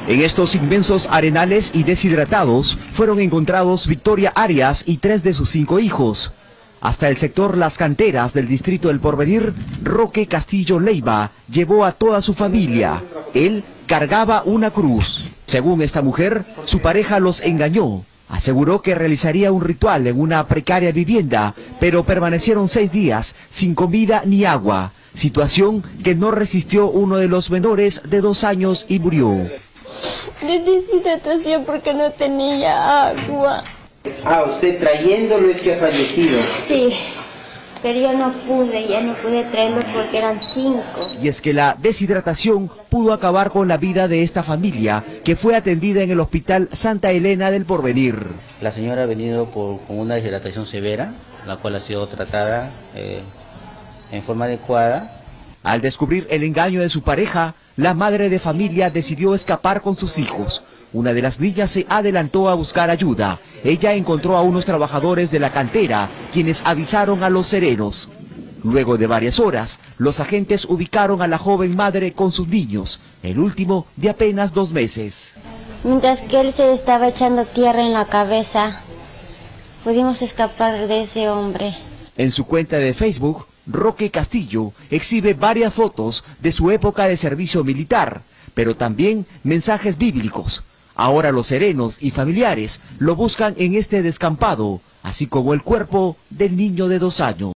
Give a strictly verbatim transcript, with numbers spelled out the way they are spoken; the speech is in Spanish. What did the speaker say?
En estos inmensos arenales y deshidratados fueron encontrados Victoria Arias y tres de sus cinco hijos. Hasta el sector Las Canteras del distrito del Porvenir, Roque Castillo Leiva llevó a toda su familia. Él cargaba una cruz. Según esta mujer, su pareja los engañó. Aseguró que realizaría un ritual en una precaria vivienda, pero permanecieron seis días sin comida ni agua, situación que no resistió uno de los menores de dos años y murió. De deshidratación porque no tenía agua. Ah, usted trayéndolo es que ha fallecido. Sí, pero yo no pude, ya no pude traerlo porque eran cinco. Y es que la deshidratación pudo acabar con la vida de esta familia, que fue atendida en el Hospital Santa Elena del Porvenir. La señora ha venido por, con una deshidratación severa, la cual ha sido tratada eh, en forma adecuada. Al descubrir el engaño de su pareja, la madre de familia decidió escapar con sus hijos. Una de las niñas se adelantó a buscar ayuda. Ella encontró a unos trabajadores de la cantera, quienes avisaron a los serenos. Luego de varias horas, los agentes ubicaron a la joven madre con sus niños, el último de apenas dos meses. Mientras que él se estaba echando tierra en la cabeza, pudimos escapar de ese hombre. En su cuenta de Facebook, Roque Castillo exhibe varias fotos de su época de servicio militar, pero también mensajes bíblicos. Ahora los serenos y familiares lo buscan en este descampado, así como el cuerpo del niño de dos años.